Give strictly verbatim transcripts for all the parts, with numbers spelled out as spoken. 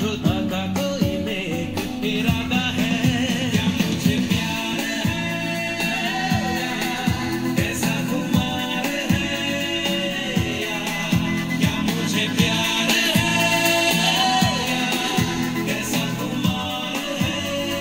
खुदा का कोई नेक इरादा है, क्या मुझे प्यार है, कैसा खुमार है, क्या मुझे प्यार है, कैसा खुमार है।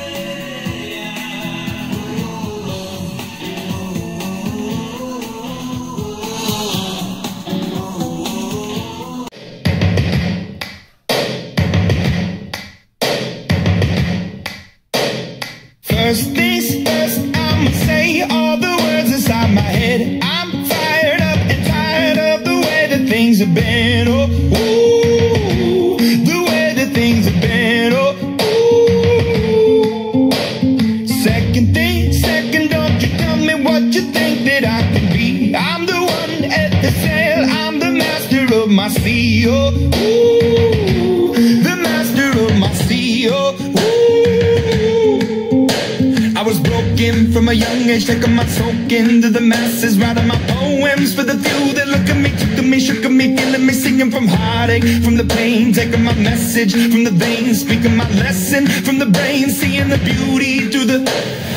First things first, I'ma say all the words inside my head. I'm fired up and tired of the way that things have been. Oh, ooh, the way that things have been. Oh, ooh. Second thing, second, don't you tell me what you think that I can be. I'm the one at the sail, I'm the master of my sea. Oh, ooh, the master of my sea. Oh, ooh. I was broken from a young age, taking my soak into the masses, writing my poems for the few that look at me, took at me, shook at me, feeling me, singing from heartache, from the pain, taking my message from the veins, speaking my lesson from the brain, seeing the beauty through the